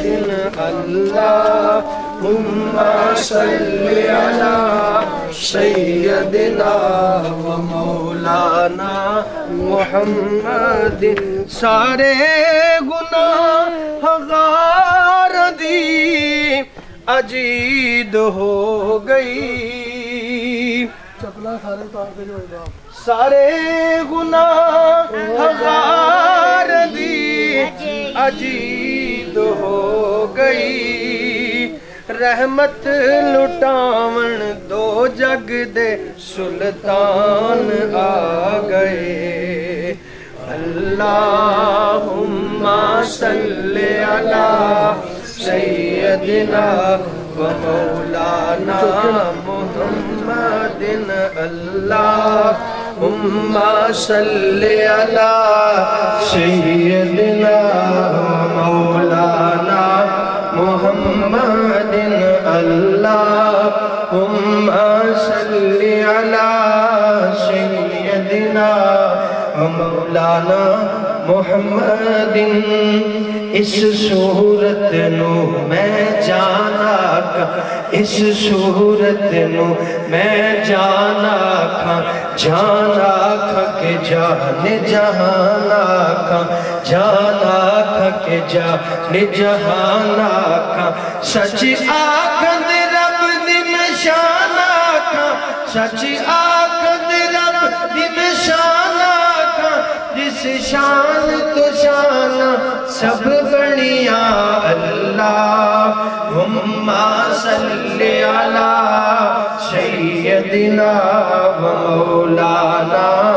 اللهم صل على سيدنا ومولانا محمد سارے گناہ غار دی اجید ہو گئی سارے گناہ غار دی اجید ہو گئی رحمت لٹاون دو جگ دے سلطان آ گئے اللہم صلی علی سیدنا و مولانا محمد اللہم صلی علی سیدنا و مولانا محمد اللہم صلی علی سیدنا و مولانا محمد اس صورت نو میں جانا کھا اس صورت نو میں جانا کھا کہ جان جہانا کھا جانا کھا کہ جان جہانا کھا سچ آکھد رب دی نشانا کھا سچ آکھد رب دی نشانا کھا جس شان تو شان سب بڑیا اللہم صلی علی سیدنا و مولانا